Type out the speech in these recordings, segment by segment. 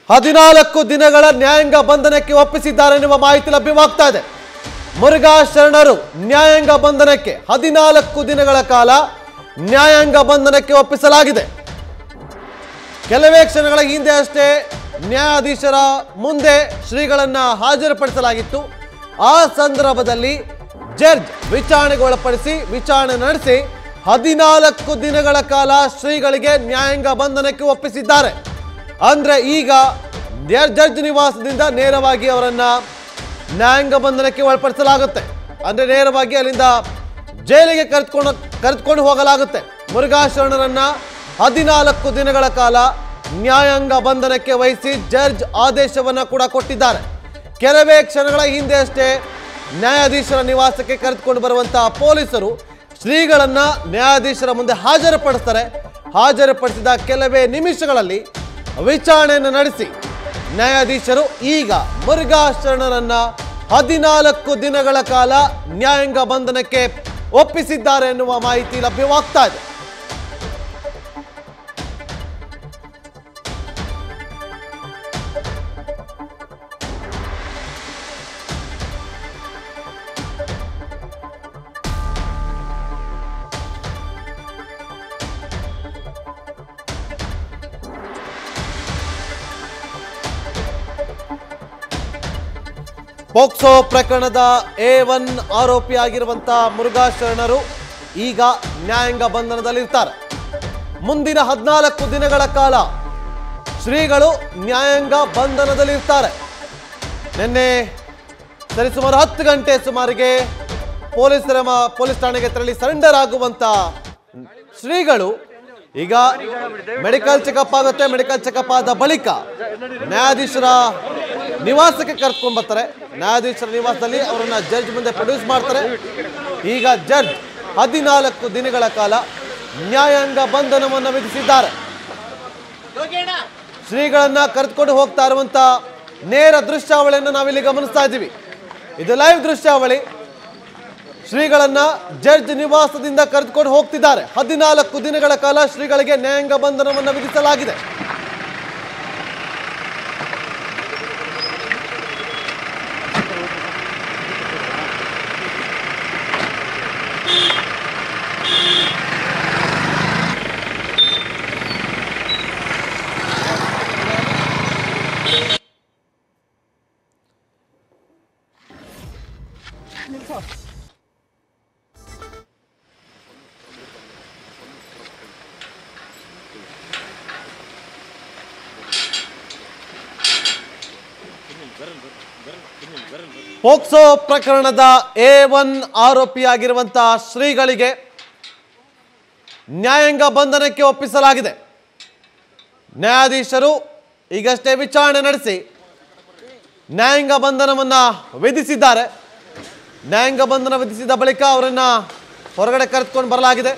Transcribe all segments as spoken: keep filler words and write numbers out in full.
ಹದಿನಾಲ್ಕು ದಿನಗಳ ನ್ಯಾಯಾಂಗ ಬಂಧನಕ್ಕೆ ಒಪ್ಪಿಸಿದ್ದಾರೆ ಎನ್ನುವ ಮಾಹಿತಿ ಲಭ್ಯವಾಗ್ತಾ ಇದೆ. ಮುರುಘಾ ಶರಣರು ನ್ಯಾಯಾಂಗ ಬಂಧನಕ್ಕೆ ಹದಿನಾಲ್ಕು ದಿನಗಳ ಕಾಲ ನ್ಯಾಯಾಂಗ ಬಂಧನಕ್ಕೆ ಒಪ್ಪಿಸಲಾಗಿದೆ. ಕೆಲವೇ ಕ್ಷಣಗಳ ಹಿಂದೆ ಅಷ್ಟೇ ನ್ಯಾಯಾಧೀಶರ ಮುಂದೆ ಶ್ರೀಗಳನ್ನ ಹಾಜರುಪಡಿಸಲಾಗಿತ್ತು. ಆ ಸಂದರ್ಭದಲ್ಲಿ ಜಡ್ಜ್ ವಿಚಾರಣೆಗೆ ಒಳಪಡಿಸಿ ವಿಚಾರಣೆ ನಡೆಸಿ ಹದಿನಾಲ್ಕು ದಿನಗಳ ಕಾಲ ಶ್ರೀಗಳಿಗೆ ನ್ಯಾಯಾಂಗ ಬಂಧನಕ್ಕೆ ಒಪ್ಪಿಸಿದ್ದಾರೆ. ಅಂದ್ರೆ ಈಗ ಜಡ್ಜ್ ನಿವಾಸದಿಂದ ನೇರವಾಗಿ ಅವರನ್ನ ನ್ಯಾಯಾಂಗ ಬಂಧನಕ್ಕೆ ಒಳಪಡಿಸಲಾಗುತ್ತೆ. ಅಂದ್ರೆ ನೇರವಾಗಿ ಅಲ್ಲಿಂದ ಜೈಲಿಗೆ ಕರೆದುಕೊಂಡು ಕರೆದುಕೊಂಡು ಹೋಗಲಾಗುತ್ತೆ. ಮುರುಘಾ ಶರಣರನ್ನ ಹದಿನಾಲ್ಕು ದಿನಗಳ ಕಾಲ ನ್ಯಾಯಾಂಗ ಬಂಧನಕ್ಕೆ ವಹಿಸಿ ಜಡ್ಜ್ ಆದೇಶವನ್ನ ಕೂಡ ಕೊಟ್ಟಿದ್ದಾರೆ. ಕೆಲವೇ ಕ್ಷಣಗಳ ಹಿಂದೆ ಅಷ್ಟೇ ನ್ಯಾಯಾಧೀಶರ ನಿವಾಸಕ್ಕೆ ಕರೆದುಕೊಂಡು ಬರುವಂತಹ ಪೊಲೀಸರು ಶ್ರೀಗಳನ್ನ ನ್ಯಾಯಾಧೀಶರ ಮುಂದೆ ಹಾಜರುಪಡಿಸ್ತಾರೆ. ಹಾಜರುಪಡಿಸಿದ ಕೆಲವೇ ನಿಮಿಷಗಳಲ್ಲಿ ವಿಚಾರಣೆಯನ್ನು ನಡೆಸಿ ನ್ಯಾಯಾಧೀಶರು ಈಗ ಮುರುಘಾ ಶರಣರನ್ನ ಹದಿನಾಲ್ಕು ದಿನಗಳ ಕಾಲ ನ್ಯಾಯಾಂಗ ಬಂಧನಕ್ಕೆ ಒಪ್ಪಿಸಿದ್ದಾರೆ ಎನ್ನುವ ಮಾಹಿತಿ ಲಭ್ಯವಾಗ್ತಾ ಇದೆ. ಪೋಕ್ಸೋ ಪ್ರಕರಣದ ಎ ಒನ್ ಆರೋಪಿಯಾಗಿರುವಂತಹ ಮುರುಘಾ ಶರಣರು ಈಗ ನ್ಯಾಯಾಂಗ ಬಂಧನದಲ್ಲಿರ್ತಾರೆ. ಮುಂದಿನ ಹದಿನಾಲ್ಕು ದಿನಗಳ ಕಾಲ ಶ್ರೀಗಳು ನ್ಯಾಯಾಂಗ ಬಂಧನದಲ್ಲಿರ್ತಾರೆ. ನಿನ್ನೆ ಸರಿಸುಮಾರು ಹತ್ತು ಗಂಟೆ ಸುಮಾರಿಗೆ ಪೊಲೀಸರ ಪೊಲೀಸ್ ಠಾಣೆಗೆ ತೆರಳಿ ಸರೆಂಡರ್ ಆಗುವಂತ ಶ್ರೀಗಳು ಈಗ ಮೆಡಿಕಲ್ ಚೆಕಪ್ ಆಗುತ್ತೆ. ಮೆಡಿಕಲ್ ಚೆಕಪ್ ಆದ ಬಳಿಕ ನ್ಯಾಯಾಧೀಶರ ನಿವಾಸಕ್ಕೆ ಕರ್ಕೊಂಡು ಬರ್ತಾರೆ. ನ್ಯಾಯಾಧೀಶರ ನಿವಾಸದಲ್ಲಿ ಅವರನ್ನ ಜಡ್ಜ್ ಮುಂದೆ ಪ್ರೊಡ್ಯೂಸ್ ಮಾಡ್ತಾರೆ. ಈಗ ಜಡ್ಜ್ ಹದಿನಾಲ್ಕು ದಿನಗಳ ಕಾಲ ನ್ಯಾಯಾಂಗ ಬಂಧನವನ್ನು ವಿಧಿಸಿದ್ದಾರೆ. ಶ್ರೀಗಳನ್ನ ಕರೆದುಕೊಂಡು ಹೋಗ್ತಾ ಇರುವಂತ ನೇರ ದೃಶ್ಯಾವಳಿಯನ್ನು ನಾವಿಲ್ಲಿ ಗಮನಿಸ್ತಾ ಇದ್ದೀವಿ. ಇದು ಲೈವ್ ದೃಶ್ಯಾವಳಿ. ಶ್ರೀಗಳನ್ನ ಜಡ್ಜ್ ನಿವಾಸದಿಂದ ಕರೆದುಕೊಂಡು ಹೋಗ್ತಿದ್ದಾರೆ. ಹದಿನಾಲ್ಕು ದಿನಗಳ ಕಾಲ ಶ್ರೀಗಳಿಗೆ ನ್ಯಾಯಾಂಗ ಬಂಧನವನ್ನು ವಿಧಿಸಲಾಗಿದೆ. ಪೋಕ್ಸೋ ಪ್ರಕರಣದ ಎ ಒನ್ ಆರೋಪಿಯಾಗಿರುವಂತಹ ಶ್ರೀಗಳಿಗೆ ನ್ಯಾಯಾಂಗ ಬಂಧನಕ್ಕೆ ಒಪ್ಪಿಸಲಾಗಿದೆ. ನ್ಯಾಯಾಧೀಶರು ಈಗಷ್ಟೇ ವಿಚಾರಣೆ ನಡೆಸಿ ನ್ಯಾಯಾಂಗ ಬಂಧನವನ್ನ ವಿಧಿಸಿದ್ದಾರೆ. ನ್ಯಾಯಾಂಗ ಬಂಧನ ವಿಧಿಸಿದ ಬಳಿಕ ಅವರನ್ನ ಹೊರಗಡೆ ಕರೆದುಕೊಂಡು ಬರಲಾಗಿದೆ.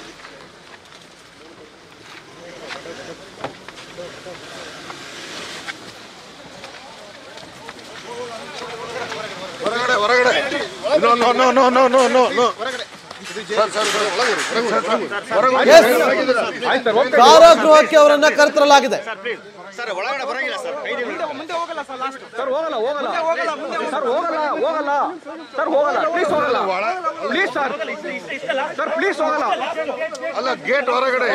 ಕಾರಾಗೃಹಕ್ಕೆ ಅವರನ್ನ ಕರೆತರಲಾಗಿದೆ. ಗೇಟ್ ಹೊರಗಡೆ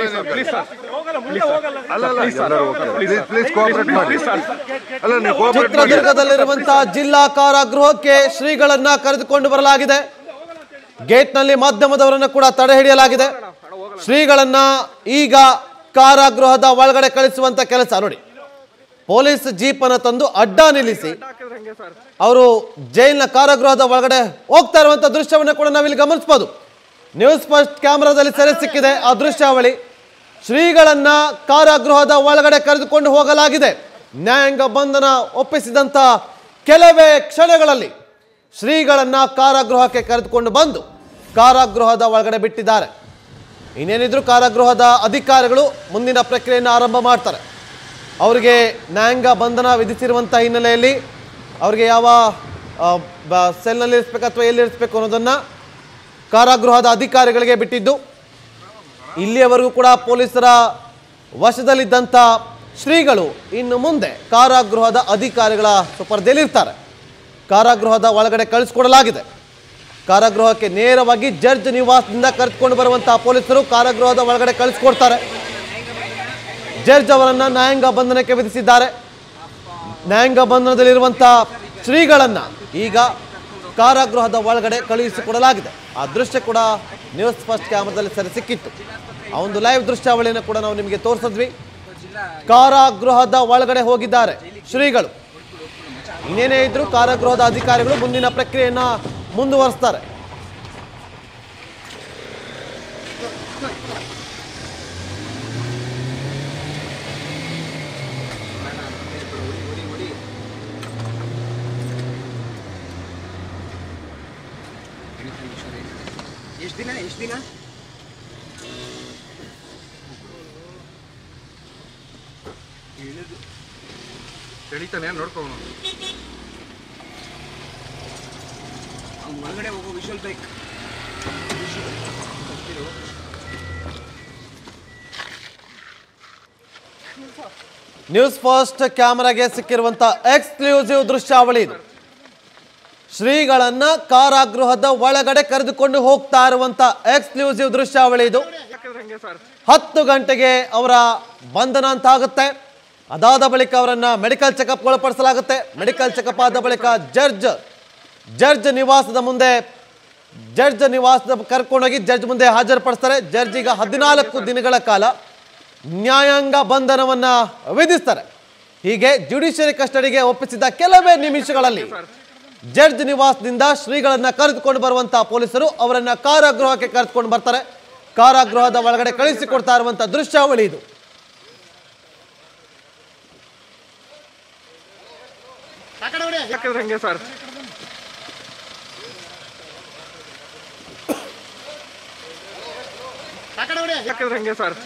ಚಿತ್ರದುರ್ಗದಲ್ಲಿರುವಂತಹ ಜಿಲ್ಲಾ ಕಾರಾಗೃಹಕ್ಕೆ ಶ್ರೀಗಳನ್ನ ಕರೆದುಕೊಂಡು ಬರಲಾಗಿದೆ. ಗೇಟ್ನಲ್ಲಿ ಮಾಧ್ಯಮದವರನ್ನು ಕೂಡ ತಡೆ ಹಿಡಿಯಲಾಗಿದೆ. ಶ್ರೀಗಳನ್ನ ಈಗ ಕಾರಾಗೃಹದ ಒಳಗಡೆ ಕಳಿಸುವಂತ ಕೆಲಸ ನೋಡಿ. ಪೊಲೀಸ್ ಜೀಪ್ ಅನ್ನು ತಂದು ಅಡ್ಡ ನಿಲ್ಲಿಸಿ ಅವರು ಜೈಲಿನ ಕಾರಾಗೃಹದ ಒಳಗಡೆ ಹೋಗ್ತಾ ಇರುವಂತ ದೃಶ್ಯವನ್ನು ಕೂಡ ನಾವಿಲ್ಲಿ ಗಮನಿಸಬಹುದು. ನ್ಯೂಸ್ ಫಸ್ಟ್ ಕ್ಯಾಮೆರಾದಲ್ಲಿ ಸೆರೆ ಸಿಕ್ಕಿದೆ ಆ ದೃಶ್ಯಾವಳಿ. ಶ್ರೀಗಳನ್ನ ಕಾರಾಗೃಹದ ಒಳಗಡೆ ಕರೆದುಕೊಂಡು ಹೋಗಲಾಗಿದೆ. ನ್ಯಾಯಾಂಗ ಬಂಧನ ಒಪ್ಪಿಸಿದಂತ ಕೆಲವೇ ಕ್ಷಣಗಳಲ್ಲಿ ಶ್ರೀಗಳನ್ನ ಕಾರಾಗೃಹಕ್ಕೆ ಕರೆದುಕೊಂಡು ಬಂದು ಕಾರಾಗೃಹದ ಒಳಗಡೆ ಬಿಟ್ಟಿದ್ದಾರೆ. ಇನ್ನೇನಿದ್ರು ಕಾರಾಗೃಹದ ಅಧಿಕಾರಿಗಳು ಮುಂದಿನ ಪ್ರಕ್ರಿಯೆಯನ್ನು ಆರಂಭ ಮಾಡ್ತಾರೆ. ಅವರಿಗೆ ನ್ಯಾಯಾಂಗ ಬಂಧನ ವಿಧಿಸಿರುವಂಥ ಹಿನ್ನೆಲೆಯಲ್ಲಿ ಅವರಿಗೆ ಯಾವ ಸೆಲ್ನಲ್ಲಿ ಇರಿಸಬೇಕು ಅಥವಾ ಎಲ್ಲಿ ಇರಿಸಬೇಕು ಅನ್ನೋದನ್ನು ಕಾರಾಗೃಹದ ಅಧಿಕಾರಿಗಳಿಗೆ ಬಿಟ್ಟಿದ್ದು. ಇಲ್ಲಿಯವರೆಗೂ ಕೂಡ ಪೊಲೀಸರ ವಶದಲ್ಲಿದ್ದಂಥ ಶ್ರೀಗಳು ಇನ್ನು ಮುಂದೆ ಕಾರಾಗೃಹದ ಅಧಿಕಾರಿಗಳ ಸುಪರ್ದೆಯಲ್ಲಿರ್ತಾರೆ. ಕಾರಾಗೃಹದ ಒಳಗಡೆ ಕಳಿಸಿಕೊಡಲಾಗಿದೆ. ಕಾರಾಗೃಹಕ್ಕೆ ನೇರವಾಗಿ ಜಡ್ಜ್ ನಿವಾಸದಿಂದ ಕರೆದುಕೊಂಡು ಬರುವಂತಹ ಪೊಲೀಸರು ಕಾರಾಗೃಹದ ಒಳಗಡೆ ಕಳಿಸಿಕೊಡ್ತಾರೆ. ಜಡ್ಜ್ ಅವರನ್ನ ನ್ಯಾಯಾಂಗ ಬಂಧನಕ್ಕೆ ವಿಧಿಸಿದ್ದಾರೆ. ನ್ಯಾಯಾಂಗ ಬಂಧನದಲ್ಲಿರುವಂತಹ ಶ್ರೀಗಳನ್ನ ಈಗ ಕಾರಾಗೃಹದ ಒಳಗಡೆ ಕಳುಹಿಸಿಕೊಡಲಾಗಿದೆ. ಆ ದೃಶ್ಯ ಕೂಡ ನ್ಯೂಸ್ ಫಸ್ಟ್ ಕ್ಯಾಮರಾದಲ್ಲಿ ಸೆರೆ ಸಿಕ್ಕಿತ್ತು. ಆ ಒಂದು ಲೈವ್ ದೃಶ್ಯಾವಳಿಯನ್ನು ಕೂಡ ನಾವು ನಿಮಗೆ ತೋರಿಸಿದ್ವಿ. ಕಾರಾಗೃಹದ ಒಳಗಡೆ ಹೋಗಿದ್ದಾರೆ ಶ್ರೀಗಳು. ಇನ್ನೇನೇ ಇದ್ರು ಕಾರಾಗೃಹದ ಅಧಿಕಾರಿಗಳು ಮುಂದಿನ ಪ್ರಕ್ರಿಯೆಯನ್ನ ಮುಂದುವರಿಸ್ತಾರೆ. ಎಷ್ಟು ದಿನ ಎಷ್ಟು ದಿನ ತಿಳಿತಾನೆ ನೋಡ್ಕೋಣ. ಅವ್ನು ಒಳಗಡೆ ಹೋಗೋ ವಿಷಲ್ ಬೈಕ್ ನ್ಯೂಸ್ ಫಸ್ಟ್ ಕ್ಯಾಮೆರಾಗೆ ಸಿಕ್ಕಿರುವಂತಹ ಎಕ್ಸ್ಕ್ಲೂಸಿವ್ ದೃಶ್ಯಾವಳಿ ಇದು. ಶ್ರೀಗಳನ್ನ ಕಾರಾಗೃಹದ ಒಳಗಡೆ ಕರೆದುಕೊಂಡು ಹೋಗ್ತಾ ಇರುವಂತ ಎಕ್ಸ್ಕ್ಲೂಸಿವ್ ದೃಶ್ಯಾವಳಿ ಇದು. ಹತ್ತು ಗಂಟೆಗೆ ಅವರ ಬಂಧನ ಅಂತ ಆಗುತ್ತೆ. ಅದಾದ ಬಳಿಕ ಅವರನ್ನ ಮೆಡಿಕಲ್ ಚೆಕಪ್ ಒಳಪಡಿಸಲಾಗುತ್ತೆ. ಮೆಡಿಕಲ್ ಚೆಕಪ್ ಆದ ಬಳಿಕ ಜಡ್ಜ್ ಜಡ್ಜ್ ನಿವಾಸದ ಮುಂದೆ ಜಡ್ಜ್ ನಿವಾಸದ ಕರ್ಕೊಂಡೋಗಿ ಜಡ್ಜ್ ಮುಂದೆ ಹಾಜರುಪಡಿಸ್ತಾರೆ. ಜಡ್ಜ್ ಈಗ ಹದಿನಾಲ್ಕು ದಿನಗಳ ಕಾಲ ನ್ಯಾಯಾಂಗ ಬಂಧನವನ್ನ ವಿಧಿಸ್ತಾರೆ. ಹೀಗೆ ಜುಡಿಷಿಯರಿ ಕಸ್ಟಡಿಗೆ ಒಪ್ಪಿಸಿದ ಕೆಲವೇ ನಿಮಿಷಗಳಲ್ಲಿ ಜಡ್ಜ್ ನಿವಾಸದಿಂದ ಶ್ರೀಗಳನ್ನ ಕರೆದುಕೊಂಡು ಬರುವಂತಹ ಪೊಲೀಸರು ಅವರನ್ನ ಕಾರಾಗೃಹಕ್ಕೆ ಕರೆದುಕೊಂಡು ಬರ್ತಾರೆ. ಕಾರಾಗೃಹದ ಒಳಗಡೆ ಕಳಿಸಿಕೊಡ್ತಾ ಇರುವಂತಹ ದೃಶ್ಯಾವಳಿ ಇದು. ಯಾಕಂದ್ರೆ ಸರ್ ಯಾಕಂದ್ರೆ ಹಂಗೆ ಸರ್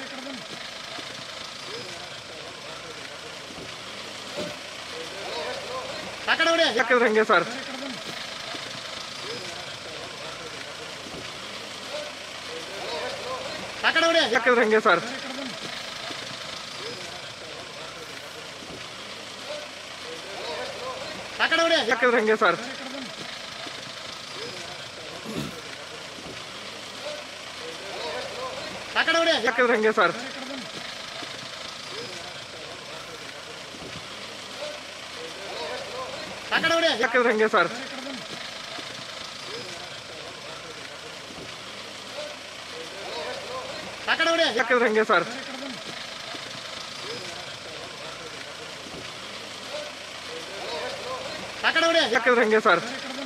ಯಾಕಂದ್ರೆ ಹಂಗೆ ಸರ್ ಯಾಕಂದ್ರೆ ಹಂಗೆ ಸರ್ ಯಾಕಂದ್ರೆ ಹಂಗೆ ಸರ್ ಯಾಕಂದ್ರೆ ಹಂಗೆ ಸರ್ ಯಾಕಂದ್ರೆ ಹಂಗೆ ಸರ್ ಯಾಕಂದ್ರೆ ಹಂಗೆ ಸರ್ ಯಾಕಂದ್ರೆ ಹಂಗೆ ಸರ್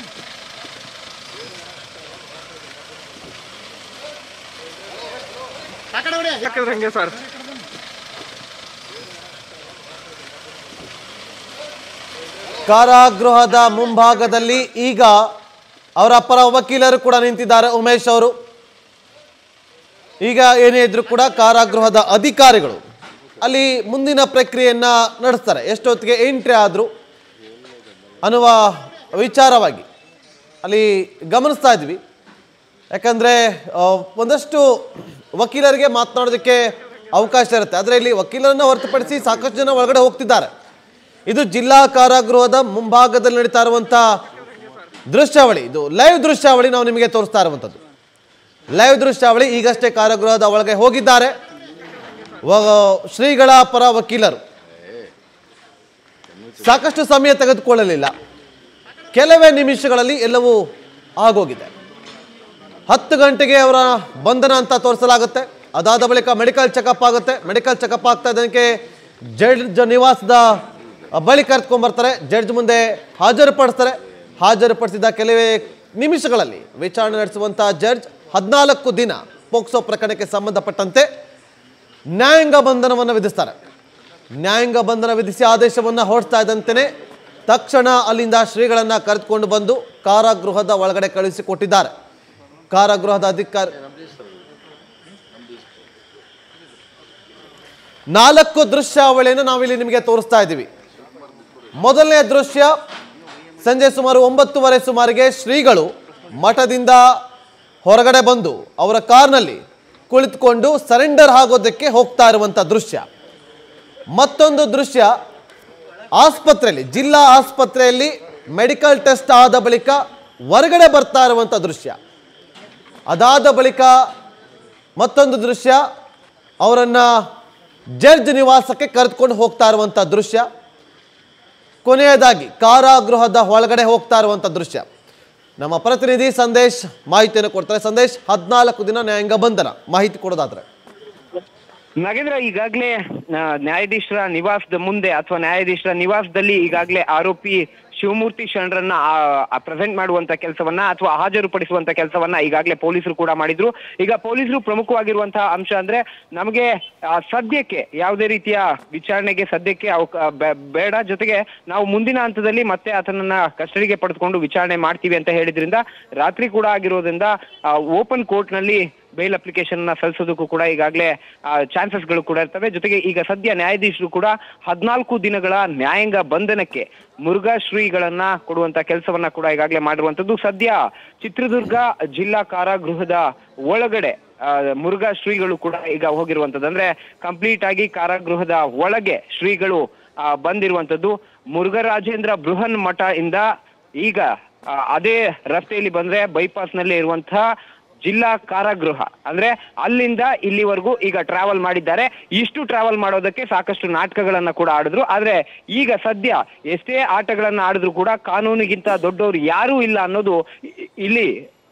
ಯಾಕಂದ್ರೆ ಹಂಗೆ ಸರ್ ಕಾರಾಗೃಹದ ಮುಂಭಾಗದಲ್ಲಿ ಈಗ ಅವರ ಪರ ವಕೀಲರು ಕೂಡ ನಿಂತಿದ್ದಾರೆ. ಉಮೇಶ್ ಅವರು ಈಗ ಏನೇ ಇದ್ರು ಕೂಡ ಕಾರಾಗೃಹದ ಅಧಿಕಾರಿಗಳು ಅಲ್ಲಿ ಮುಂದಿನ ಪ್ರಕ್ರಿಯೆಯನ್ನ ನಡೆಸ್ತಾರೆ. ಎಷ್ಟೊತ್ತಿಗೆ ಎಂಟ್ರಿ ಆದ್ರು ಅನ್ನುವ ವಿಚಾರವಾಗಿ ಅಲ್ಲಿ ಗಮನಿಸ್ತಾ ಇದ್ವಿ. ಯಾಕಂದ್ರೆ ಒಂದಷ್ಟು ವಕೀಲರಿಗೆ ಮಾತನಾಡೋದಕ್ಕೆ ಅವಕಾಶ ಇರುತ್ತೆ. ಆದರೆ ಇಲ್ಲಿ ವಕೀಲರನ್ನ ಹೊರತುಪಡಿಸಿ ಸಾಕಷ್ಟು ಜನ ಒಳಗಡೆ ಹೋಗ್ತಿದ್ದಾರೆ. ಇದು ಜಿಲ್ಲಾ ಕಾರಾಗೃಹದ ಮುಂಭಾಗದಲ್ಲಿ ನಡೀತಾ ಇರುವಂತಹ ದೃಶ್ಯಾವಳಿ. ಇದು ಲೈವ್ ದೃಶ್ಯಾವಳಿ ನಾವು ನಿಮಗೆ ತೋರಿಸ್ತಾ ಇರುವಂಥದ್ದು. ಲೈವ್ ದೃಶ್ಯಾವಳಿ. ಈಗಷ್ಟೇ ಕಾರಾಗೃಹದ ಒಳಗೆ ಹೋಗಿದ್ದಾರೆ ಶ್ರೀಗಳ ಪರ ವಕೀಲರು. ಸಾಕಷ್ಟು ಸಮಯ ತೆಗೆದುಕೊಳ್ಳಲಿಲ್ಲ, ಕೆಲವೇ ನಿಮಿಷಗಳಲ್ಲಿ ಎಲ್ಲವೂ ಆಗೋಗಿದೆ. ಹತ್ತು ಗಂಟೆಗೆ ಅವರ ಬಂಧನ ಅಂತ ತೋರಿಸಲಾಗುತ್ತೆ. ಅದಾದ ಬಳಿಕ ಮೆಡಿಕಲ್ ಚೆಕಪ್ ಆಗುತ್ತೆ. ಮೆಡಿಕಲ್ ಚೆಕಪ್ ಆಗ್ತಾ ಇದ್ದಕ್ಕೆ ಜಡ್ಜ್ ನಿವಾಸದ ಬಳಿ ಕರೆದುಕೊಂಡ್ಬರ್ತಾರೆ. ಜಡ್ಜ್ ಮುಂದೆ ಹಾಜರುಪಡಿಸ್ತಾರೆ. ಹಾಜರುಪಡಿಸಿದ ಕೆಲವೇ ನಿಮಿಷಗಳಲ್ಲಿ ವಿಚಾರಣೆ ನಡೆಸುವಂತಹ ಜಡ್ಜ್ ಹದಿನಾಲ್ಕು ದಿನ ಪೋಕ್ಸೋ ಪ್ರಕರಣಕ್ಕೆ ಸಂಬಂಧಪಟ್ಟಂತೆ ನ್ಯಾಯಾಂಗ ಬಂಧನವನ್ನು ವಿಧಿಸ್ತಾರೆ. ನ್ಯಾಯಾಂಗ ಬಂಧನ ವಿಧಿಸಿ ಆದೇಶವನ್ನು ಹೊರಡ್ತಾ ಇದ್ದಂತೆಯೇ ತಕ್ಷಣ ಅಲ್ಲಿಂದ ಶ್ರೀಗಳನ್ನ ಕರೆದುಕೊಂಡು ಬಂದು ಕಾರಾಗೃಹದ ಒಳಗಡೆ ಕಳುಹಿಸಿಕೊಟ್ಟಿದ್ದಾರೆ. ಕಾರಾಗೃಹದ ಅಧಿಕಾರಿ ನಾಲ್ಕು ದೃಶ್ಯಾವಳಿಯನ್ನು ನಾವಿಲ್ಲಿ ನಿಮಗೆ ತೋರಿಸ್ತಾ ಇದ್ದೀವಿ. ಮೊದಲನೇ ದೃಶ್ಯ ಸಂಜೆ ಸುಮಾರು ಒಂಬತ್ತುವರೆ ಸುಮಾರಿಗೆ ಶ್ರೀಗಳು ಮಠದಿಂದ ಹೊರಗಡೆ ಬಂದು ಅವರ ಕಾರ್ನಲ್ಲಿ ಕುಳಿತುಕೊಂಡು ಸರೆಂಡರ್ ಆಗೋದಕ್ಕೆ ಹೋಗ್ತಾ ಇರುವಂಥ ದೃಶ್ಯ. ಮತ್ತೊಂದು ದೃಶ್ಯ ಆಸ್ಪತ್ರೆಯಲ್ಲಿ, ಜಿಲ್ಲಾ ಆಸ್ಪತ್ರೆಯಲ್ಲಿ ಮೆಡಿಕಲ್ ಟೆಸ್ಟ್ ಆದ ಬಳಿಕ ಹೊರಗಡೆ ಬರ್ತಾ ಇರುವಂಥ ದೃಶ್ಯ. ಅದಾದ ಬಳಿಕ ಮತ್ತೊಂದು ದೃಶ್ಯ, ಅವರನ್ನು ಜಡ್ಜ್ ನಿವಾಸಕ್ಕೆ ಕರೆದುಕೊಂಡು ಹೋಗ್ತಾ ಇರುವಂಥ ದೃಶ್ಯ. ಕೊನೆಯದಾಗಿ ಕಾರಾಗೃಹದ ಒಳಗಡೆ ಹೋಗ್ತಾ ಇರುವಂಥ ದೃಶ್ಯ. ನಮ್ಮ ಪ್ರತಿನಿಧಿ ಸಂದೇಶ್ ಮಾಹಿತಿಯನ್ನು ಕೊಡ್ತಾರೆ. ಸಂದೇಶ್, ಹದಿನಾಲ್ಕು ದಿನ ನ್ಯಾಯಾಂಗ ಬಂಧನ, ಮಾಹಿತಿ ಕೊಡೋದಾದ್ರೆ. ನಾಗೇಂದ್ರ, ಈಗಾಗಲೇ ನ್ಯಾಯಾಧೀಶರ ನಿವಾಸದ ಮುಂದೆ ಅಥವಾ ನ್ಯಾಯಾಧೀಶರ ನಿವಾಸದಲ್ಲಿ ಈಗಾಗಲೇ ಆರೋಪಿ ಶಿವಮೂರ್ತಿ ಶರಣರನ್ನ ಪ್ರೆಸೆಂಟ್ ಮಾಡುವಂತ ಕೆಲಸವನ್ನ ಅಥವಾ ಹಾಜರುಪಡಿಸುವಂತ ಕೆಲಸವನ್ನ ಈಗಾಗಲೇ ಪೊಲೀಸರು ಕೂಡ ಮಾಡಿದ್ರು. ಈಗ ಪೊಲೀಸರು ಪ್ರಮುಖವಾಗಿರುವಂತಹ ಅಂಶ ಅಂದ್ರೆ ನಮಗೆ ಸದ್ಯಕ್ಕೆ ಯಾವುದೇ ರೀತಿಯ ವಿಚಾರಣೆಗೆ ಸದ್ಯಕ್ಕೆ ಬೇಡ, ಜೊತೆಗೆ ನಾವು ಮುಂದಿನ ಹಂತದಲ್ಲಿ ಮತ್ತೆ ಆತನನ್ನ ಕಸ್ಟಡಿಗೆ ಪಡೆದುಕೊಂಡು ವಿಚಾರಣೆ ಮಾಡ್ತೀವಿ ಅಂತ ಹೇಳಿದ್ರಿಂದ ರಾತ್ರಿ ಕೂಡ ಆಗಿರೋದ್ರಿಂದ ಓಪನ್ ಕೋರ್ಟ್ ನಲ್ಲಿ ಬೇಲ್ ಅಪ್ಲಿಕೇಶನ್ ನ ಸಲ್ಲಿಸೋದಕ್ಕೂ ಕೂಡ ಈಗಾಗಲೇ ಚಾನ್ಸಸ್ ಗಳು ಕೂಡ ಇರ್ತವೆ. ಜೊತೆಗೆ ಈಗ ಸದ್ಯ ನ್ಯಾಯಾಧೀಶರು ಕೂಡ ಹದಿನಾಲ್ಕು ದಿನಗಳ ನ್ಯಾಯಾಂಗ ಬಂಧನಕ್ಕೆ ಮುರುಘಾ ಶ್ರೀಗಳನ್ನ ಕೊಡುವಂತ ಕೆಲಸವನ್ನ ಕೂಡ ಈಗಾಗಲೇ ಮಾಡಿರುವಂತದ್ದು. ಸದ್ಯ ಚಿತ್ರದುರ್ಗ ಜಿಲ್ಲಾ ಕಾರಾಗೃಹದ ಒಳಗಡೆ ಮುರುಘಾ ಶ್ರೀಗಳು ಕೂಡ ಈಗ ಹೋಗಿರುವಂತದ್ದು. ಅಂದ್ರೆ ಕಂಪ್ಲೀಟ್ ಆಗಿ ಕಾರಾಗೃಹದ ಒಳಗೆ ಶ್ರೀಗಳು ಬಂದಿರುವಂತದ್ದು. ಮುರುಘರಾಜೇಂದ್ರ ಬೃಹನ್ ಮಠ ಇಂದ ಈಗ ಅದೇ ರಸ್ತೆಯಲ್ಲಿ ಬಂದ್ರೆ ಬೈಪಾಸ್ ನಲ್ಲಿ ಇರುವಂತಹ ಜಿಲ್ಲಾ ಕಾರಾಗೃಹ, ಅಂದ್ರೆ ಅಲ್ಲಿಂದ ಇಲ್ಲಿವರೆಗೂ ಈಗ ಟ್ರಾವೆಲ್ ಮಾಡಿದ್ದಾರೆ. ಇಷ್ಟು ಟ್ರಾವೆಲ್ ಮಾಡೋದಕ್ಕೆ ಸಾಕಷ್ಟು ನಾಟಕಗಳನ್ನ ಕೂಡ ಆಡಿದ್ರು. ಆದ್ರೆ ಈಗ ಸದ್ಯ ಎಷ್ಟೇ ಆಟಗಳನ್ನ ಆಡಿದ್ರು ಕೂಡ ಕಾನೂನಿಗಿಂತ ದೊಡ್ಡವರು ಯಾರೂ ಇಲ್ಲ ಅನ್ನೋದು ಇಲ್ಲಿ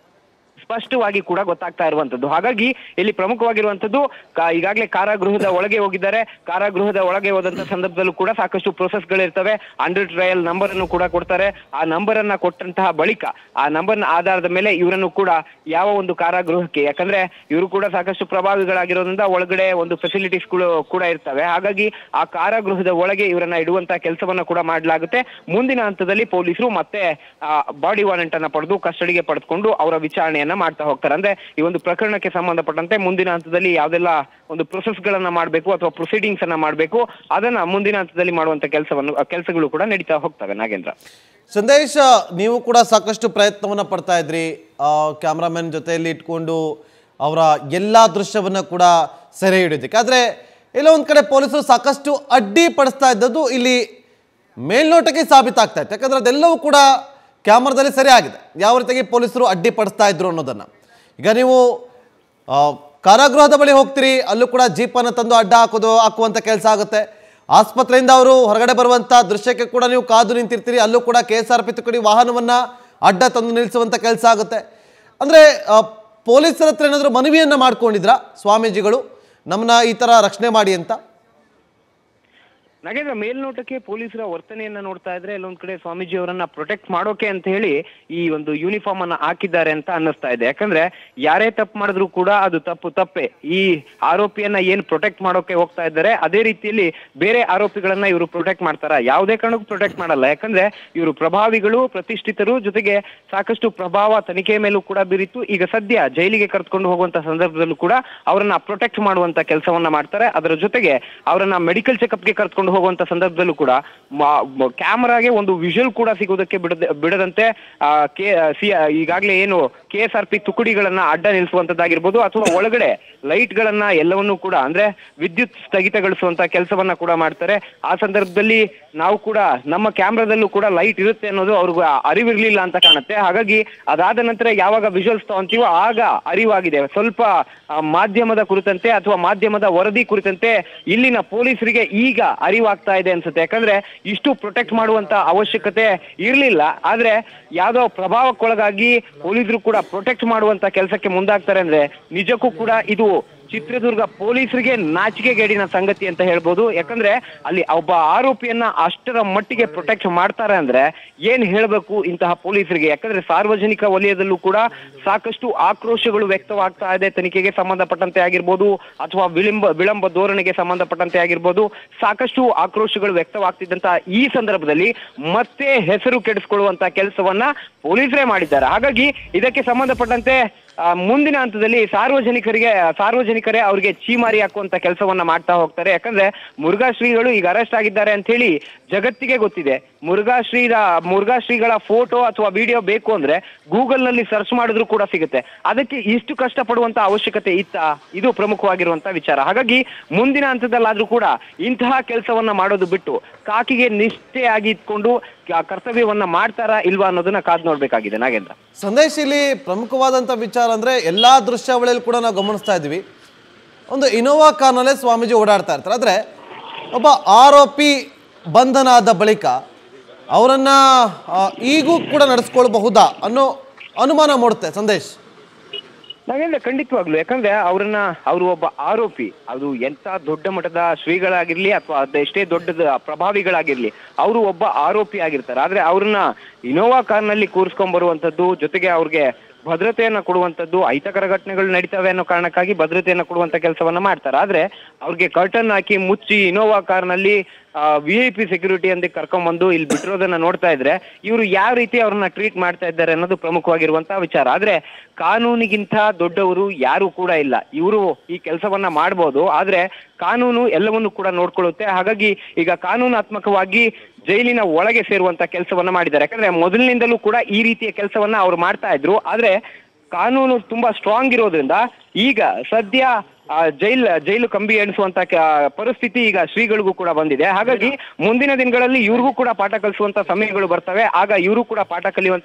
ಸ್ಪಷ್ಟವಾಗಿ ಕೂಡ ಗೊತ್ತಾಗ್ತಾ ಇರುವಂತದ್ದು. ಹಾಗಾಗಿ ಇಲ್ಲಿ ಪ್ರಮುಖವಾಗಿರುವಂತದ್ದು ಈಗಾಗಲೇ ಕಾರಾಗೃಹದ ಒಳಗೆ ಹೋಗಿದ್ದಾರೆ. ಕಾರಾಗೃಹದ ಒಳಗೆ ಹೋದಂತ ಸಂದರ್ಭದಲ್ಲೂ ಕೂಡ ಸಾಕಷ್ಟು ಪ್ರೊಸೆಸ್ ಗಳಿರ್ತವೆ. ಅಂಡರ್ ಟ್ರಯಲ್ ನಂಬರ್ ಅನ್ನು ಕೂಡ ಕೊಡ್ತಾರೆ. ಆ ನಂಬರ್ ಅನ್ನ ಕೊಟ್ಟಂತಹ ಬಳಿಕ ಆ ನಂಬರ್ ನ ಆಧಾರದ ಮೇಲೆ ಇವರನ್ನು ಕೂಡ ಯಾವ ಒಂದು ಕಾರಾಗೃಹಕ್ಕೆ, ಯಾಕಂದ್ರೆ ಇವರು ಕೂಡ ಸಾಕಷ್ಟು ಪ್ರಭಾವಿಗಳಾಗಿರೋದ್ರಿಂದ ಒಳಗಡೆ ಒಂದು ಫೆಸಿಲಿಟೀಸ್ ಕೂಡ ಇರ್ತವೆ. ಹಾಗಾಗಿ ಆ ಕಾರಾಗೃಹದ ಒಳಗೆ ಇವರನ್ನ ಇಡುವಂತಹ ಕೆಲಸವನ್ನ ಕೂಡ ಮಾಡಲಾಗುತ್ತೆ. ಮುಂದಿನ ಹಂತದಲ್ಲಿ ಪೊಲೀಸರು ಮತ್ತೆ ಬಾಡಿ ವಾರೆಂಟ್ ಅನ್ನ ಪಡೆದು ಕಸ್ಟಡಿಗೆ ಪಡೆದುಕೊಂಡು ಅವರ ವಿಚಾರಣೆಯನ್ನ ಮಾಡ್ತಾ ಹೋಗ್ತಾರೆ. ಅಂದ್ರೆ ಈ ಒಂದು ಪ್ರಕರಣಕ್ಕೆ ಸಂಬಂಧಪಟ್ಟಂತೆ ಮುಂದಿನ ಹಂತದಲ್ಲಿ ಯಾವ್ದೆಲ್ಲ ಒಂದು ಪ್ರೊಸೆಸ್ ಗಳನ್ನ ಮಾಡಬೇಕು ಅಥವಾ ಪ್ರೊಸೀಡಿಂಗ್ಸ್ ಅನ್ನ ಮಾಡಬೇಕು ಅದನ್ನ ಮುಂದಿನ ಹಂತದಲ್ಲಿ ಮಾಡುವಂತ ಕೆಲಸವನ್ನು ಕೆಲಸಗಳು ಕೂಡ ನಡೀತಾ ಹೋಗ್ತವೆ. ನಾಗೇಂದ್ರ, ಸಂದೇಶ್, ನೀವು ಕೂಡ ಸಾಕಷ್ಟು ಪ್ರಯತ್ನವನ್ನ ಪಡ್ತಾ ಇದ್ರಿ, ಕ್ಯಾಮ್ರಾಮನ್ ಜೊತೆಯಲ್ಲಿ ಇಟ್ಕೊಂಡು ಅವರ ಎಲ್ಲಾ ದೃಶ್ಯವನ್ನ ಕೂಡ ಸೆರೆ ಹಿಡಿಯೋದಕ್ಕೆ. ಆದ್ರೆ ಎಲ್ಲ ಒಂದ್ ಕಡೆ ಪೊಲೀಸರು ಸಾಕಷ್ಟು ಅಡ್ಡಿ ಪಡಿಸ್ತಾ ಇದ್ದದ್ದು ಇಲ್ಲಿ ಮೇಲ್ನೋಟಕ್ಕೆ ಸಾಬೀತಾಗ್ತಾ ಇತ್ತು. ಯಾಕಂದ್ರೆ ಅದೆಲ್ಲವೂ ಕೂಡ ಕ್ಯಾಮ್ರಾದಲ್ಲಿ ಸರಿ ಆಗಿದೆ, ಯಾವ ರೀತಿಯಾಗಿ ಪೊಲೀಸರು ಅಡ್ಡಿಪಡಿಸ್ತಾ ಇದ್ರು ಅನ್ನೋದನ್ನು. ಈಗ ನೀವು ಕಾರಾಗೃಹದ ಬಳಿ ಹೋಗ್ತೀರಿ, ಅಲ್ಲೂ ಕೂಡ ಜೀಪನ್ನು ತಂದು ಅಡ್ಡ ಹಾಕೋದು ಹಾಕುವಂಥ ಕೆಲಸ ಆಗುತ್ತೆ. ಆಸ್ಪತ್ರೆಯಿಂದ ಅವರು ಹೊರಗಡೆ ಬರುವಂಥ ದೃಶ್ಯಕ್ಕೆ ಕೂಡ ನೀವು ಕಾದು ನಿಂತಿರ್ತೀರಿ, ಅಲ್ಲೂ ಕೂಡ ಕೆ ಎಸ್ ಆರ್ ಪಿ ತುಕಡಿ ವಾಹನವನ್ನು ಅಡ್ಡ ತಂದು ನಿಲ್ಲಿಸುವಂಥ ಕೆಲಸ ಆಗುತ್ತೆ. ಅಂದರೆ ಪೊಲೀಸರ ಹತ್ರ ಏನಾದರೂ ಮನವಿಯನ್ನು ಮಾಡ್ಕೊಂಡಿದ್ರಾ ಸ್ವಾಮೀಜಿಗಳು, ನಮ್ಮನ್ನ ಈ ಥರ ರಕ್ಷಣೆ ಮಾಡಿ ಅಂತ? ನಾಗೇಂದ್ರ, ಮೇಲ್ನೋಟಕ್ಕೆ ಪೊಲೀಸರ ವರ್ತನೆಯನ್ನ ನೋಡ್ತಾ ಇದ್ರೆ ಎಲ್ಲೊಂದ್ ಕಡೆ ಸ್ವಾಮೀಜಿ ಅವರನ್ನ ಪ್ರೊಟೆಕ್ಟ್ ಮಾಡೋಕೆ ಅಂತ ಹೇಳಿ ಈ ಒಂದು ಯೂನಿಫಾರ್ಮ್ ಅನ್ನ ಹಾಕಿದ್ದಾರೆ ಅಂತ ಅನ್ನಿಸ್ತಾ ಇದೆ. ಯಾಕಂದ್ರೆ ಯಾರೇ ತಪ್ಪು ಮಾಡಿದ್ರು ಕೂಡ ಅದು ತಪ್ಪು ತಪ್ಪೆ. ಈ ಆರೋಪಿಯನ್ನ ಏನ್ ಪ್ರೊಟೆಕ್ಟ್ ಮಾಡೋಕೆ ಹೋಗ್ತಾ ಇದ್ದಾರೆ, ಅದೇ ರೀತಿಯಲ್ಲಿ ಬೇರೆ ಆರೋಪಿಗಳನ್ನ ಇವರು ಪ್ರೊಟೆಕ್ಟ್ ಮಾಡ್ತಾರ? ಯಾವುದೇ ಕಾರಣಕ್ಕೂ ಪ್ರೊಟೆಕ್ಟ್ ಮಾಡಲ್ಲ. ಯಾಕಂದ್ರೆ ಇವರು ಪ್ರಭಾವಿಗಳು, ಪ್ರತಿಷ್ಠಿತರು, ಜೊತೆಗೆ ಸಾಕಷ್ಟು ಪ್ರಭಾವ ತನಿಖೆ ಮೇಲೂ ಕೂಡ ಬೀರಿತ್ತು. ಈಗ ಸದ್ಯ ಜೈಲಿಗೆ ಕರೆದುಕೊಂಡು ಹೋಗುವಂತ ಸಂದರ್ಭದಲ್ಲೂ ಕೂಡ ಅವರನ್ನ ಪ್ರೊಟೆಕ್ಟ್ ಮಾಡುವಂತ ಕೆಲಸವನ್ನ ಮಾಡ್ತಾರೆ. ಅದರ ಜೊತೆಗೆ ಅವರನ್ನ ಮೆಡಿಕಲ್ ಚೆಕ್ಅಪ್ಗೆ ಕರೆದುಕೊಂಡು ಹೋಗುವಂತ ಸಂದರ್ಭದಲ್ಲೂ ಕೂಡ ಕ್ಯಾಮರಾಗೆ ಒಂದು ವಿಜುವಲ್ ಕೂಡ ಸಿಗೋದಕ್ಕೆ ಬಿಡದ ಬಿಡದಂತೆ ಈಗಾಗಲೇ ಏನು ಕೆ ಎಸ್ ಆರ್ ಪಿ ತುಕಡಿಗಳನ್ನ ಅಡ್ಡ ನಿಲ್ಲಿಸುವಂತದ್ದಾಗಿರ್ಬೋದು ಅಥವಾ ಒಳಗಡೆ ಲೈಟ್ ಗಳನ್ನ ಎಲ್ಲವನ್ನೂ ಕೂಡ ಅಂದ್ರೆ ವಿದ್ಯುತ್ ಸ್ಥಗಿತಗೊಳಿಸುವಂತ ಕೆಲಸವನ್ನ ಕೂಡ ಮಾಡ್ತಾರೆ. ಆ ಸಂದರ್ಭದಲ್ಲಿ ನಾವು ಕೂಡ ನಮ್ಮ ಕ್ಯಾಮ್ರಾದಲ್ಲೂ ಕೂಡ ಲೈಟ್ ಇರುತ್ತೆ ಅನ್ನೋದು ಅವ್ರಿಗೆ ಅರಿವಿರ್ಲಿಲ್ಲ ಅಂತ ಕಾಣುತ್ತೆ. ಹಾಗಾಗಿ ಅದಾದ ನಂತರ ಯಾವಾಗ ವಿಜುವಲ್ಸ್ ತಗೊಂತೀವೋ ಆಗ ಅರಿವಾಗಿದೆ. ಸ್ವಲ್ಪ ಮಾಧ್ಯಮದ ಕುರಿತಂತೆ ಅಥವಾ ಮಾಧ್ಯಮದ ವರದಿ ಕುರಿತಂತೆ ಇಲ್ಲಿನ ಪೊಲೀಸರಿಗೆ ಈಗ ಅರಿವಾಗ್ತಾ ಇದೆ ಅನ್ಸುತ್ತೆ. ಯಾಕಂದ್ರೆ ಇಷ್ಟು ಪ್ರೊಟೆಕ್ಟ್ ಮಾಡುವಂತ ಅವಶ್ಯಕತೆ ಇರ್ಲಿಲ್ಲ. ಆದ್ರೆ ಯಾವ್ದೋ ಪ್ರಭಾವಕ್ಕೊಳಗಾಗಿ ಪೊಲೀಸರು ಕೂಡ ಪ್ರೊಟೆಕ್ಟ್ ಮಾಡುವಂತ ಕೆಲಸಕ್ಕೆ ಮುಂದಾಗ್ತಾರೆ ಅಂದ್ರೆ ನಿಜಕ್ಕೂ ಕೂಡ ಇದು ಚಿತ್ರದುರ್ಗ ಪೊಲೀಸರಿಗೆ ನಾಚಿಕೆಗೇಡಿನ ಸಂಗತಿ ಅಂತ ಹೇಳ್ಬೋದು. ಯಾಕಂದ್ರೆ ಅಲ್ಲಿ ಒಬ್ಬ ಆರೋಪಿಯನ್ನ ಅಷ್ಟರ ಮಟ್ಟಿಗೆ ಪ್ರೊಟೆಕ್ಟ್ ಮಾಡ್ತಾರೆ ಅಂದ್ರೆ ಏನ್ ಹೇಳ್ಬೇಕು ಇಂತಹ ಪೊಲೀಸರಿಗೆ. ಯಾಕಂದ್ರೆ ಸಾರ್ವಜನಿಕ ವಲಯದಲ್ಲೂ ಕೂಡ ಸಾಕಷ್ಟು ಆಕ್ರೋಶಗಳು ವ್ಯಕ್ತವಾಗ್ತಾ ಇದೆ. ತನಿಖೆಗೆ ಸಂಬಂಧಪಟ್ಟಂತೆ ಆಗಿರ್ಬೋದು ಅಥವಾ ವಿಳಂಬ ವಿಳಂಬ ಧೋರಣೆಗೆ ಸಂಬಂಧಪಟ್ಟಂತೆ ಆಗಿರ್ಬೋದು ಸಾಕಷ್ಟು ಆಕ್ರೋಶಗಳು ವ್ಯಕ್ತವಾಗ್ತಿದ್ದಂತ ಈ ಸಂದರ್ಭದಲ್ಲಿ ಮತ್ತೆ ಹೆಸರು ಕೆಡಿಸ್ಕೊಳ್ಳುವಂತ ಕೆಲಸವನ್ನ ಪೊಲೀಸರೇ ಮಾಡಿದ್ದಾರೆ. ಹಾಗಾಗಿ ಇದಕ್ಕೆ ಸಂಬಂಧಪಟ್ಟಂತೆ ಆ, ಮುಂದಿನ ಹಂತದಲ್ಲಿ ಸಾರ್ವಜನಿಕರಿಗೆ ಸಾರ್ವಜನಿಕರೇ ಅವ್ರಿಗೆ ಚೀಮಾರಿ ಹಾಕುವಂತ ಕೆಲಸವನ್ನ ಮಾಡ್ತಾ ಹೋಗ್ತಾರೆ. ಯಾಕಂದ್ರೆ ಮುರುಘಾ ಶ್ರೀಗಳು ಈಗ ಅರೆಸ್ಟ್ ಆಗಿದ್ದಾರೆ ಅಂತ ಹೇಳಿ ಜಗತ್ತಿಗೆ ಗೊತ್ತಿದೆ. ಮುರುಘಾ ಶ್ರೀರ ಮುರುಘಾ ಶ್ರೀಗಳ ಫೋಟೋ ಅಥವಾ ವಿಡಿಯೋ ಬೇಕು ಅಂದ್ರೆ ಗೂಗಲ್ ನಲ್ಲಿ ಸರ್ಚ್ ಮಾಡಿದ್ರು ಕೂಡ ಸಿಗುತ್ತೆ. ಅದಕ್ಕೆ ಇಷ್ಟು ಕಷ್ಟ ಪಡುವಂತ ಅವಶ್ಯಕತೆ ಇತ್ತಾ? ಇದು ಪ್ರಮುಖವಾಗಿರುವಂತ ವಿಚಾರ. ಹಾಗಾಗಿ ಮುಂದಿನ ಹಂತದಲ್ಲಾದ್ರೂ ಕೂಡ ಇಂತಹ ಕೆಲಸವನ್ನ ಮಾಡೋದು ಬಿಟ್ಟು ಕಾಕಿಗೆ ನಿಷ್ಠೆಯಾಗಿ ಇಟ್ಕೊಂಡು ಕರ್ತವ್ಯವನ್ನ ಮಾಡ್ತಾರಾ ಇಲ್ವಾ ಅನ್ನೋದನ್ನ ಕಾದ್ ನೋಡ್ಬೇಕಾಗಿದೆ. ನಾಗೇಂದ್ರ, ಸಂದೇಶ್, ಇಲ್ಲಿ ಪ್ರಮುಖವಾದಂಥ ವಿಚಾರ ಅಂದರೆ ಎಲ್ಲ ದೃಶ್ಯಾವಳಿಯಲ್ಲಿ ಕೂಡ ನಾವು ಗಮನಿಸ್ತಾ ಇದ್ದೀವಿ, ಒಂದು ಇನೋವಾ ಕಾರ್ನಲ್ಲೇ ಸ್ವಾಮೀಜಿ ಓಡಾಡ್ತಾ ಇರ್ತಾರೆ. ಆದರೆ ಒಬ್ಬ ಆರೋಪಿ ಬಂಧನ ಆದ ಬಳಿಕ ಅವರನ್ನು ಈಗೂ ಕೂಡ ನಡೆಸ್ಕೊಳ್ಬಹುದಾ ಅನ್ನೋ ಅನುಮಾನ ಮೂಡುತ್ತೆ. ಸಂದೇಶ್, ನಾಗೇಂದ್ರ, ಖಂಡಿತವಾಗ್ಲು. ಯಾಕಂದ್ರೆ ಅವ್ರನ್ನ ಅವರು ಒಬ್ಬ ಆರೋಪಿ, ಅದು ಎಂತ ದೊಡ್ಡ ಮಟ್ಟದ ಶ್ರೀಗಳಾಗಿರ್ಲಿ ಅಥವಾ ಅದೆಷ್ಟೇ ದೊಡ್ಡದ ಪ್ರಭಾವಿಗಳಾಗಿರ್ಲಿ, ಅವರು ಒಬ್ಬ ಆರೋಪಿ ಆಗಿರ್ತಾರೆ. ಆದ್ರೆ ಅವ್ರನ್ನ ಇನೋವಾ ಕಾರ್ನಲ್ಲಿ ಕೂರಿಸ್ಕೊಂಡ್ ಬರುವಂತದ್ದು, ಜೊತೆಗೆ ಅವ್ರಿಗೆ ಭದ್ರತೆಯನ್ನ ಕೊಡುವಂತದ್ದು, ಅಹಿತಕರ ಘಟನೆಗಳು ನಡೀತವೆ ಅನ್ನೋ ಕಾರಣಕ್ಕಾಗಿ ಭದ್ರತೆಯನ್ನ ಕೊಡುವಂತ ಕೆಲಸವನ್ನ ಮಾಡ್ತಾರೆ. ಆದ್ರೆ ಅವ್ರಿಗೆ ಕರ್ಟನ್ ಹಾಕಿ ಮುಚ್ಚಿ ಇನೋವಾ ಕಾರ್ನಲ್ಲಿ ವಿ ಐ ಪಿ ಸೆಕ್ಯೂರಿಟಿ ಅಂತ ಕರ್ಕೊಂಡ್ಬಂದು ಇಲ್ಲಿ ಬಿಟ್ಟಿರೋದನ್ನ ನೋಡ್ತಾ ಇದ್ರೆ ಇವರು ಯಾವ ರೀತಿ ಅವ್ರನ್ನ ಟ್ರೀಟ್ ಮಾಡ್ತಾ ಇದ್ದಾರೆ ಅನ್ನೋದು ಪ್ರಮುಖವಾಗಿರುವಂತಹ ವಿಚಾರ. ಆದ್ರೆ ಕಾನೂನಿಗಿಂತ ದೊಡ್ಡವರು ಯಾರು ಕೂಡ ಇಲ್ಲ. ಇವರು ಈ ಕೆಲಸವನ್ನ ಮಾಡ್ಬೋದು, ಆದ್ರೆ ಕಾನೂನು ಎಲ್ಲವನ್ನು ಕೂಡ ನೋಡ್ಕೊಳ್ಳುತ್ತೆ. ಹಾಗಾಗಿ ಈಗ ಕಾನೂನಾತ್ಮಕವಾಗಿ ಜೈಲಿನ ಒಳಗೆ ಸೇರುವಂತ ಕೆಲಸವನ್ನ ಮಾಡಿದ್ದಾರೆ. ಯಾಕಂದ್ರೆ ಮೊದಲಿನಿಂದಲೂ ಕೂಡ ಈ ರೀತಿಯ ಕೆಲಸವನ್ನ ಅವ್ರು ಮಾಡ್ತಾ ಇದ್ರು. ಆದ್ರೆ ಕಾನೂನು ತುಂಬಾ ಸ್ಟ್ರಾಂಗ್ ಇರೋದ್ರಿಂದ ಈಗ ಸದ್ಯ ಜೈಲ್ ಜೈಲು ಕಂಬಿ ಎಣಿಸುವಂತ ಪರಿಸ್ಥಿತಿ ಈಗ ಶ್ರೀಗಳಿಗೂ ಕೂಡ ಬಂದಿದೆ. ಹಾಗಾಗಿ ಮುಂದಿನ ದಿನಗಳಲ್ಲಿ ಇವ್ರಿಗೂ ಕೂಡ ಪಾಠ ಕಲಿಸುವಂತ ಸಮಯಗಳು ಬರ್ತವೆ. ಆಗ ಇವರು ಕೂಡ ಪಾಠ ಕಲಿಯುವಂತ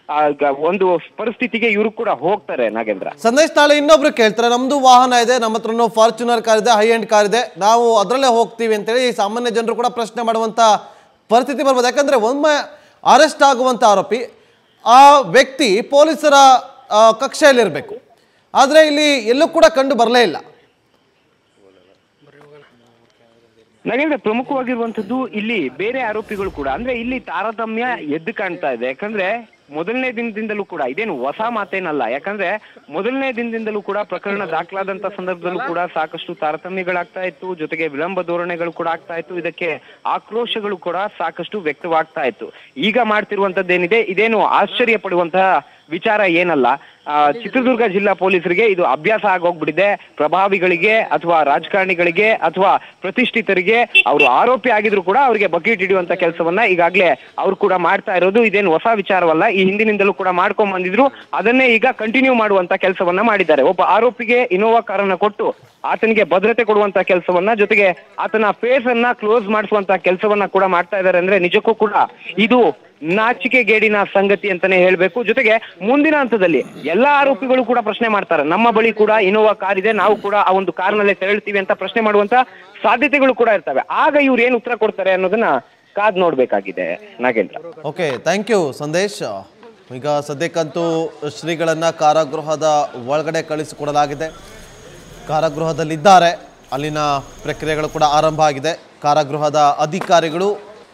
ಒಂದು ಪರಿಸ್ಥಿತಿಗೆ ಇವರು ಕೂಡ ಹೋಗ್ತಾರೆ. ನಾಗೇಂದ್ರ, ಸಂದೇಶ್, ನಾಳೆ ಇನ್ನೊಬ್ರು ಕೇಳ್ತಾರೆ, ನಮ್ದು ವಾಹನ ಇದೆ, ನಮ್ಮ ಹತ್ರನೂ ಫಾರ್ಚುನರ್ ಕಾರ್ ಇದೆ, ಹೈ ಎಂಡ್ ಕಾರ್ ಇದೆ, ನಾವು ಅದರಲ್ಲೇ ಹೋಗ್ತೀವಿ ಅಂತೇಳಿ ಸಾಮಾನ್ಯ ಜನರು ಕೂಡ ಪ್ರಶ್ನೆ ಮಾಡುವಂತ ಪರಿಸ್ಥಿತಿ ಬರ್ಬೋದು. ಯಾಕಂದ್ರೆ ಒಮ್ಮೆ ಅರೆಸ್ಟ್ ಆಗುವಂತ ಆರೋಪಿ ಆ ವ್ಯಕ್ತಿ ಪೊಲೀಸರ ಕಕ್ಷೆಯಲ್ಲಿರಬೇಕು. ಆದರೆ ಇಲ್ಲಿ ಎಲ್ಲೂ ಕೂಡ ಕಂಡು ಬರಲೇ ಇಲ್ಲ. ನಾಗೇಂದ್ರ, ಪ್ರಮುಖವಾಗಿರುವಂತದ್ದು ಇಲ್ಲಿ ಬೇರೆ ಆರೋಪಿಗಳು ಕೂಡ, ಅಂದ್ರೆ ಇಲ್ಲಿ ತಾರತಮ್ಯ ಎದ್ದು ಕಾಣ್ತಾ ಇದೆ. ಯಾಕಂದ್ರೆ ಮೊದಲನೇ ದಿನದಿಂದಲೂ ಕೂಡ ಇದೇನು ಹೊಸ ಮಾತೇನಲ್ಲ. ಯಾಕಂದ್ರೆ ಮೊದಲನೇ ದಿನದಿಂದಲೂ ಕೂಡ ಪ್ರಕರಣ ದಾಖಲಾದಂತ ಸಂದರ್ಭದಲ್ಲೂ ಕೂಡ ಸಾಕಷ್ಟು ತಾರತಮ್ಯಗಳಾಗ್ತಾ ಇತ್ತು, ಜೊತೆಗೆ ವಿಳಂಬ ಧೋರಣೆಗಳು ಕೂಡ ಆಗ್ತಾ ಇತ್ತು. ಇದಕ್ಕೆ ಆಕ್ರೋಶಗಳು ಕೂಡ ಸಾಕಷ್ಟು ವ್ಯಕ್ತವಾಗ್ತಾ ಇತ್ತು. ಈಗ ಮಾಡ್ತಿರುವಂತದ್ದೇನಿದೆ ಇದೇನು ಆಶ್ಚರ್ಯ ಪಡುವಂತಹ ವಿಚಾರ ಏನಲ್ಲ. ಆ ಚಿತ್ರದುರ್ಗ ಜಿಲ್ಲಾ ಪೊಲೀಸರಿಗೆ ಇದು ಅಭ್ಯಾಸ ಆಗೋಗ್ಬಿಟ್ಟಿದೆ. ಪ್ರಭಾವಿಗಳಿಗೆ ಅಥವಾ ರಾಜಕಾರಣಿಗಳಿಗೆ ಅಥವಾ ಪ್ರತಿಷ್ಠಿತರಿಗೆ ಅವರು ಆರೋಪಿ ಆಗಿದ್ರು ಕೂಡ ಅವರಿಗೆ ಬಕೆಟ್ ಹಿಡಿಯುವಂತ ಕೆಲಸವನ್ನ ಈಗಾಗ್ಲೇ ಅವ್ರು ಕೂಡ ಮಾಡ್ತಾ ಇರೋದು ಇದೇನು ಹೊಸ ವಿಚಾರವಲ್ಲ. ಈ ಹಿಂದಿನಿಂದಲೂ ಕೂಡ ಮಾಡ್ಕೊಂಡ್ ಬಂದಿದ್ರು, ಅದನ್ನೇ ಈಗ ಕಂಟಿನ್ಯೂ ಮಾಡುವಂತ ಕೆಲಸವನ್ನ ಮಾಡಿದ್ದಾರೆ. ಒಬ್ಬ ಆರೋಪಿಗೆ ಇನೋವಾ ಕಾರನ್ನ ಕೊಟ್ಟು ಆತನಿಗೆ ಭದ್ರತೆ ಕೊಡುವಂತ ಕೆಲಸವನ್ನ, ಜೊತೆಗೆ ಆತನ ಫೇಸ್ ಅನ್ನ ಕ್ಲೋಸ್ ಮಾಡಿಸುವಂತ ಕೆಲಸವನ್ನ ಕೂಡ ಮಾಡ್ತಾ ಇದ್ದಾರೆ. ಅಂದ್ರೆ ನಿಜಕ್ಕೂ ಕೂಡ ಇದು ನಾಚಿಕೆಗೇಡಿನ ಸಂಗತಿ ಅಂತಾನೆ ಹೇಳ್ಬೇಕು. ಜೊತೆಗೆ ಮುಂದಿನ ಹಂತದಲ್ಲಿ ಎಲ್ಲಾ ಆರೋಪಿಗಳು ಕೂಡ ಪ್ರಶ್ನೆ ಮಾಡ್ತಾರೆ, ನಮ್ಮ ಬಳಿ ಕೂಡ ಇನೋವಾ ಕಾರ್ ಇದೆ, ನಾವು ಕೂಡ ಆ ಒಂದು ಕಾರ್ನಲ್ಲೇ ತೆರಳ್ತೀವಿ ಅಂತ ಪ್ರಶ್ನೆ ಮಾಡುವಂತ ಸಾಧ್ಯತೆಗಳು ಕೂಡ ಇರ್ತವೆ. ಆಗ ಇವ್ರು ಏನ್ ಉತ್ತರ ಕೊಡ್ತಾರೆ ಅನ್ನೋದನ್ನ ಕಾದ್ ನೋಡ್ಬೇಕಾಗಿದೆ. Nagendra, okay, thank you Sandesh. ಈಗ ಸದ್ಯಕ್ಕಂತೂ ಶ್ರೀಗಳನ್ನ ಕಾರಾಗೃಹದ ಒಳಗಡೆ ಕಳಿಸಿಕೊಡಲಾಗಿದೆ. ಕಾರಾಗೃಹದಲ್ಲಿದ್ದಾರೆ, ಅಲ್ಲಿನ ಪ್ರಕ್ರಿಯೆಗಳು ಕೂಡ ಆರಂಭ ಆಗಿದೆ. ಕಾರಾಗೃಹದ ಅಧಿಕಾರಿಗಳು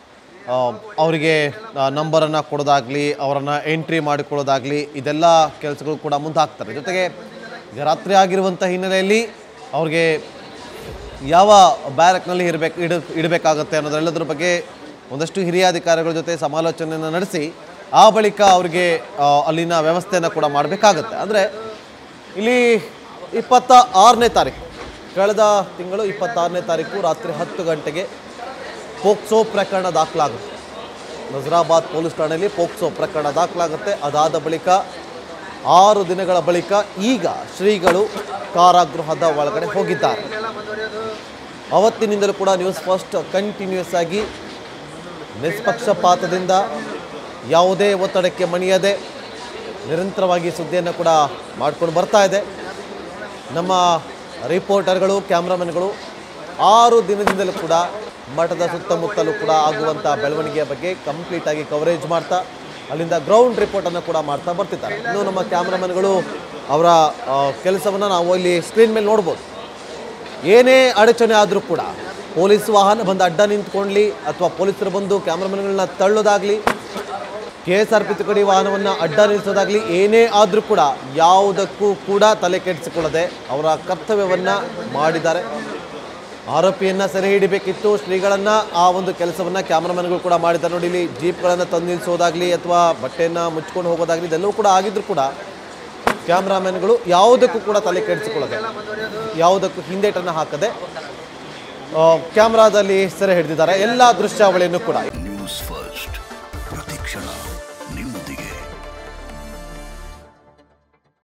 ಅವರಿಗೆ ನಂಬರನ್ನು ಕೊಡೋದಾಗಲಿ, ಅವರನ್ನು ಎಂಟ್ರಿ ಮಾಡಿಕೊಳ್ಳೋದಾಗಲಿ, ಇದೆಲ್ಲ ಕೆಲಸಗಳು ಕೂಡ ಮುಂದಾಗ್ತಾರೆ. ಜೊತೆಗೆ ಈಗ ರಾತ್ರಿ ಆಗಿರುವಂಥ ಹಿನ್ನೆಲೆಯಲ್ಲಿ ಅವ್ರಿಗೆ ಯಾವ ಬ್ಯಾರಕ್ನಲ್ಲಿ ಇರಬೇಕು ಇಡ ಇಡಬೇಕಾಗತ್ತೆ ಅನ್ನೋದೆಲ್ಲದರ ಬಗ್ಗೆ ಒಂದಷ್ಟು ಹಿರಿಯ ಅಧಿಕಾರಿಗಳ ಜೊತೆ ಸಮಾಲೋಚನೆಯನ್ನು ನಡೆಸಿ ಆ ಬಳಿಕ ಅವರಿಗೆ ಅಲ್ಲಿನ ವ್ಯವಸ್ಥೆಯನ್ನು ಕೂಡ ಮಾಡಬೇಕಾಗತ್ತೆ. ಅಂದರೆ ಇಲ್ಲಿ ಇಪ್ಪತ್ತ ಆರನೇ ತಾರೀಕು ಕಳೆದ ತಿಂಗಳು ಇಪ್ಪತ್ತಾರನೇ ತಾರೀಕು ರಾತ್ರಿ ಹತ್ತು ಗಂಟೆಗೆ ಪೋಕ್ಸೋ ಪ್ರಕರಣ ದಾಖಲಾಗುತ್ತೆ. ನಜರಾಬಾದ್ ಪೊಲೀಸ್ ಠಾಣೆಯಲ್ಲಿ ಪೋಕ್ಸೋ ಪ್ರಕರಣ ದಾಖಲಾಗುತ್ತೆ. ಅದಾದ ಬಳಿಕ ಆರು ದಿನಗಳ ಬಳಿಕ ಈಗ ಶ್ರೀಗಳು ಕಾರಾಗೃಹದ ಒಳಗಡೆ ಹೋಗಿದ್ದಾರೆ. ಅವತ್ತಿನಿಂದಲೂ ಕೂಡ ನ್ಯೂಸ್ ಫಸ್ಟ್ ಕಂಟಿನ್ಯೂಸ್ ಆಗಿ ನಿಷ್ಪಕ್ಷಪಾತದಿಂದ ಯಾವುದೇ ಒತ್ತಡಕ್ಕೆ ಮಣಿಯದೆ ನಿರಂತರವಾಗಿ ಸುದ್ದಿಯನ್ನು ಕೂಡ ಮಾಡ್ಕೊಂಡು ಬರ್ತಾ ಇದೆ. ನಮ್ಮ ರಿಪೋರ್ಟರ್ಗಳು, ಕ್ಯಾಮ್ರಾಮನ್ಗಳು ಆರು ದಿನದಿಂದಲೂ ಕೂಡ ಮಠದ ಸುತ್ತಮುತ್ತಲೂ ಕೂಡ ಆಗುವಂಥ ಬೆಳವಣಿಗೆಯ ಬಗ್ಗೆ ಕಂಪ್ಲೀಟಾಗಿ ಕವರೇಜ್ ಮಾಡ್ತಾ ಅಲ್ಲಿಂದ ಗ್ರೌಂಡ್ ರಿಪೋರ್ಟನ್ನು ಕೂಡ ಮಾಡ್ತಾ ಬರ್ತಿದ್ದಾರೆ. ಇನ್ನು ನಮ್ಮ ಕ್ಯಾಮ್ರಾಮನ್ಗಳು ಅವರ ಕೆಲಸವನ್ನು ನಾವು ಇಲ್ಲಿ ಸ್ಕ್ರೀನ್ ಮೇಲೆ ನೋಡ್ಬೋದು. ಏನೇ ಅಡಚಣೆ ಆದರೂ ಕೂಡ ಪೊಲೀಸ್ ವಾಹನ ಬಂದು ಅಡ್ಡ ನಿಂತ್ಕೊಳ್ಳಿ ಅಥವಾ ಪೊಲೀಸರು ಬಂದು ಕ್ಯಾಮ್ರಾಮನ್ಗಳನ್ನ ತಳ್ಳೋದಾಗಲಿ, ಕೆ ಎಸ್ ಆರ್ ಪಿ ತುಕಡಿ ವಾಹನವನ್ನು ಅಡ್ಡ ನಿಲ್ಲಿಸೋದಾಗಲಿ, ಏನೇ ಆದರೂ ಕೂಡ ಯಾವುದಕ್ಕೂ ಕೂಡ ತಲೆ ಕೆಡಿಸಿಕೊಳ್ಳದೆ ಅವರ ಕರ್ತವ್ಯವನ್ನು ಮಾಡಿದ್ದಾರೆ. ಆರೋಪಿಯನ್ನು ಸೆರೆ ಹಿಡಿಬೇಕಿತ್ತು, ಶ್ರೀಗಳನ್ನು ಆ ಒಂದು ಕೆಲಸವನ್ನು ಕ್ಯಾಮ್ರಾಮನ್ಗಳು ಕೂಡ ಮಾಡಿದ್ದಾರೆ. ನೋಡಿ, ಇಲ್ಲಿ ಜೀಪ್ಗಳನ್ನು ತಂದು ನಿಲ್ಲಿಸೋದಾಗಲಿ ಅಥವಾ ಬಟ್ಟೆಯನ್ನು ಮುಚ್ಕೊಂಡು ಹೋಗೋದಾಗಲಿ ಇದೆಲ್ಲವೂ ಕೂಡ ಆಗಿದ್ರು ಕೂಡ ಕ್ಯಾಮ್ರಾಮನ್ಗಳು ಯಾವುದಕ್ಕೂ ಕೂಡ ತಲೆ ಕೆಡಿಸಿಕೊಳ್ಳದೆ, ಯಾವುದಕ್ಕೂ ಹಿಂದೇಟನ್ನು ಹಾಕದೆ ಕ್ಯಾಮ್ರಾದಲ್ಲಿ ಸೆರೆ ಹಿಡಿದಿದ್ದಾರೆ ಎಲ್ಲ ದೃಶ್ಯಾವಳಿಯನ್ನು ಕೂಡ.